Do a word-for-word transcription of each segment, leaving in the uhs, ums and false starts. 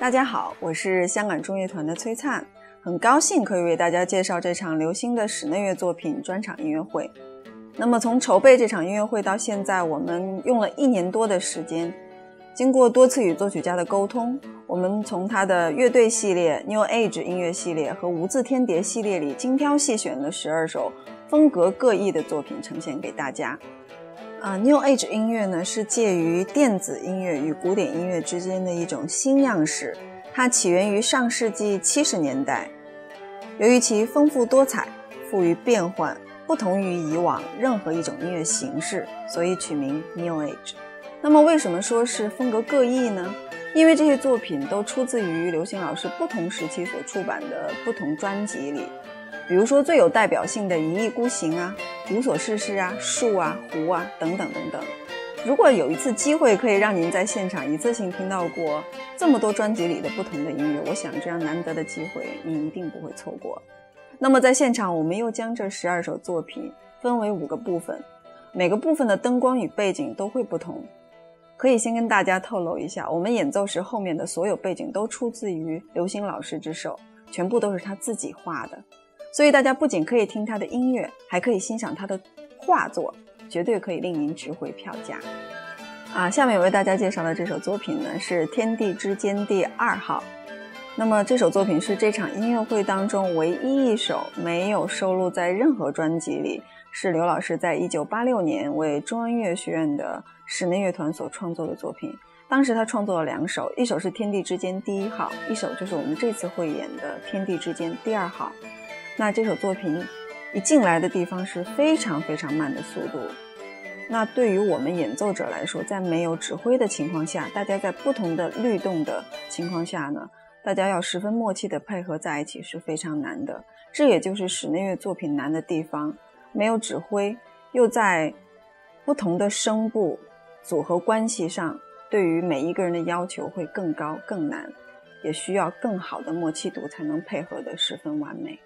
大家好，我是香港中乐团的崔灿，很高兴可以为大家介绍这场流行的室内乐作品专场音乐会。那么从筹备这场音乐会到现在，我们用了一年多的时间，经过多次与作曲家的沟通，我们从他的乐队系列 New Age 音乐系列和无字天碟系列里精挑细选了十二首风格各异的作品呈现给大家。Uh, New Age 音乐呢，是介于电子音乐与古典音乐之间的一种新样式，它起源于上世纪七十年代。由于其丰富多彩、富于变换，不同于以往任何一种音乐形式，所以取名 New Age。那么为什么说是风格各异呢？因为这些作品都出自于刘星老师不同时期所出版的不同专辑里。比如说最有代表性的一意孤行啊、无所事事啊、树啊、湖啊等等等等。如果有一次机会可以让您在现场一次性听到过这么多专辑里的不同的音乐，我想这样难得的机会你一定不会错过。那么在现场我们又将这十二首作品分为五个部分，每个部分的灯光与背景都会不同。可以先跟大家透露一下，我们演奏时后面的所有背景都出自于刘星老师之手，全部都是他自己画的。所以大家不仅可以听他的音乐，还可以欣赏他的画作，绝对可以令您值回票价。啊，下面为大家介绍的这首作品呢，是《天地之间》第二号。那么这首作品是这场音乐会当中唯一一首没有收录在任何专辑里，是刘老师在一九八六年为中央音乐学院的室内乐团所创作的作品。当时他创作了两首，一首是《天地之间》第一号，一首就是我们这次会演的《天地之间》第二号。那这首作品一进来的地方是非常非常慢的速度，那对于我们演奏者来说，在没有指挥的情况下，大家在不同的律动的情况下呢，大家要十分默契的配合在一起是非常难的。这也就是室内乐作品难的地方，没有指挥，又在不同的声部组合关系上，对于每一个人的要求会更高更难，也需要更好的默契度才能配合得十分完美。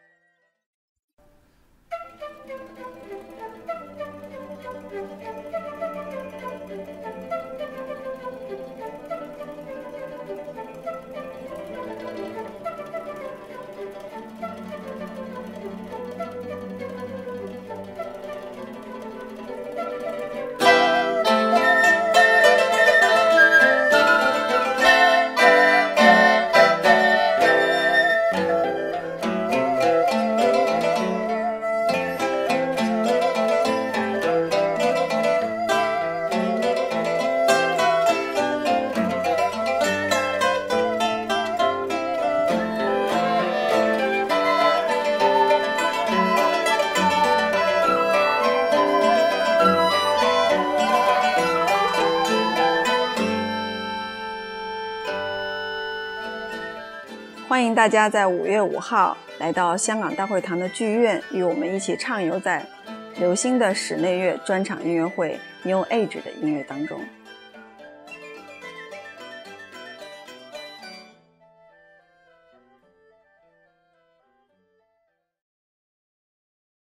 欢迎大家在五月五号来到香港大会堂的剧院，与我们一起畅游在刘星的室内乐专场音乐会 New Age 的音乐当中。